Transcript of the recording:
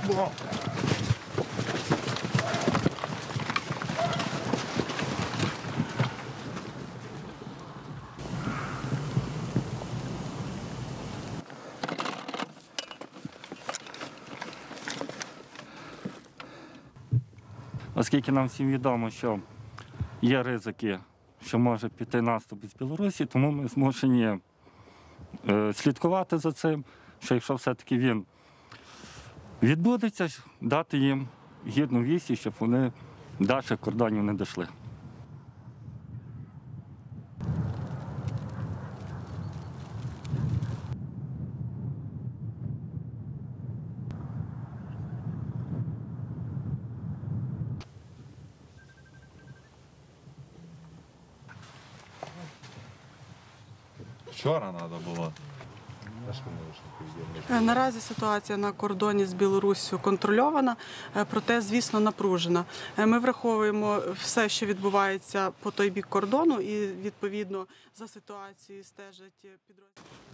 Оскільки нам всім відомо, що є ризики, що може піти наступ із Білорусі, тому ми змушені слідкувати за цим, що якщо все-таки він відбудеться, дати їм гідну вісті, щоб вони до наших кордонів не дійшли. Вчора треба було. Наразі ситуація на кордоні з Білоруссю контрольована, проте, звісно, напружена. Ми враховуємо все, що відбувається по той бік кордону, і, відповідно, за ситуацією стежать підрозділи.